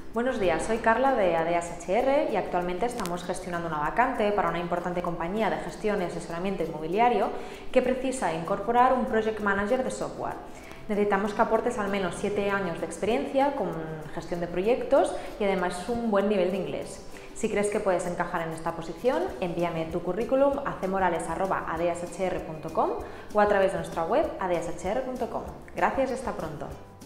Buenos días, soy Carla de ADEAS HR y actualmente estamos gestionando una vacante para una importante compañía de gestión y asesoramiento inmobiliario que precisa incorporar un Project Manager de software. Necesitamos que aportes al menos 7 años de experiencia con gestión de proyectos y además un buen nivel de inglés. Si crees que puedes encajar en esta posición, envíame tu currículum a cmorales@adeashr.com o a través de nuestra web adeashr.com. Gracias y hasta pronto.